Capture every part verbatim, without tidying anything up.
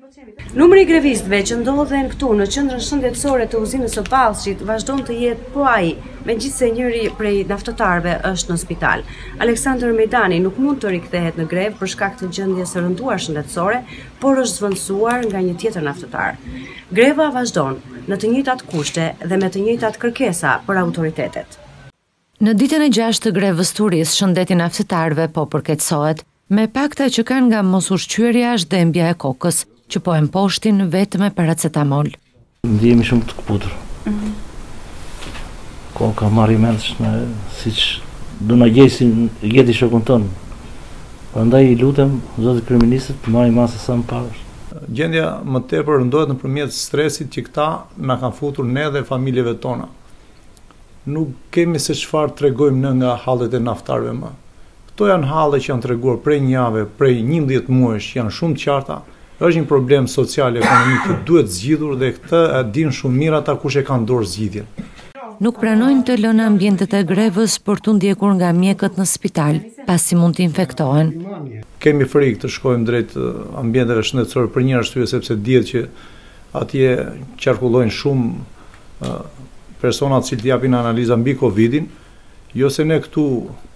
Numri i grevistëve që ndodhen këtu në qendrën shëndetësore të uzinës së Ballshit vazhdon të jetë po ai, megjithse njëri prej naftëtarëve është në spital. Aleksandër Mejdani nuk mund të rikthehet në grevë për shkak të gjendjes së rënduar shëndetësore, por është zvendësuar nga një tjetër naftëtar. Greva vazhdon në të njëjtat kushte dhe me të njëjtat kërkesa për autoritetet. Në ditën e gjashtë të grevës turisë, shëndeti naftëtarëve po përkeqësohet, me pakta që kanë nga mosushqyerja është dhembja e kokës, që po e mposhtin vetëm me paracetamol. Ndihemi shumë të këputur. Mm-hmm. Koka marri mendsh në siç do na gjesin gjeti shokun ton. Prandaj i lutem zotit kryeministët të marrin masë sa më parë. Gjendja më tepër rëndohet nëpërmjet stresit që këta na kanë futur ne dhe familjeve tona. Nuk kemi se çfarë tregojmë ne nga hallet e naftarëve më. Këto janë halle që janë treguar prej një jave, prej njëmbëdhjetë muajsh, janë shumë të qarta. Është një problem social ekonomik që duhet zgjidhur dhe këtë e din shumë mirë ata kush e kanë dorë zgjidhjen. Nuk pranojnë të lënë ambientet e grevës për të ndjekur nga mjekët në spital, pasi mund të infektohen. Kemi frikë të shkojmë drejt ambienteve shëndetësore për një arsye sepse dihet që atje qarkullojnë shumë persona të cilët japin analiza mbi Covidin, jo se ne këtu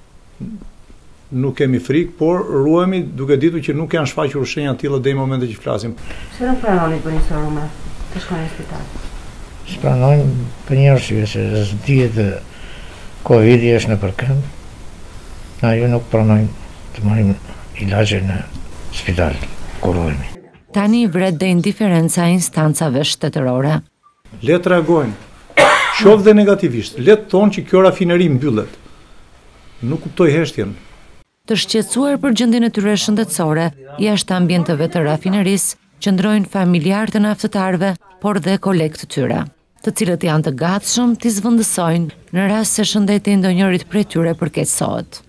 nuk kemi frikë, por ruhemi duke ditur që nuk janë shfaqur shenja të tilla deri në momentin që flasim. Pse nuk pranoni për një sorume të shkojnë në spital? S'pranojnë për një arsye se s'dihet Covidi është në përkënd. Na ju nuk pranojnë të marrim ilazhe në spital kur ruhemi. Tani vret dhe indiferenca e instancave shtetërore. Le të reagojnë, qoftë dhe negativisht, le të thonë që kjo rafineri mbyllet. Nuk kuptoj heshtjen. Të shqetësuar për gjendjen e tyre shëndetësore, jashtë ambienteve të rafinerisë, qëndrojnë familjarë të naftëtarëve, por dhe kolegë të tyre, të cilët janë të gatshëm t'i zvendësojnë në rast se shëndeti i ndonjërit prej tyre përkeqësohet.